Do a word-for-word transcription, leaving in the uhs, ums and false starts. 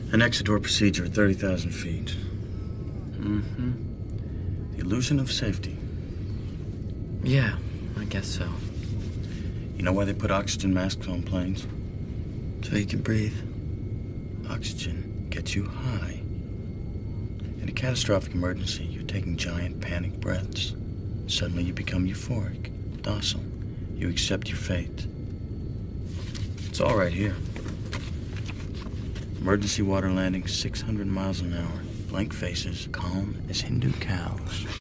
An exit door procedure at thirty thousand feet. Mm-hmm. The illusion of safety. Yeah, I guess so. You know why they put oxygen masks on planes? So you can breathe. Oxygen gets you high. In a catastrophic emergency, you're taking giant panic breaths. Suddenly you become euphoric, docile. You accept your fate. It's all right here. Emergency water landing, six hundred miles an hour. Blank faces, calm as Hindu cows.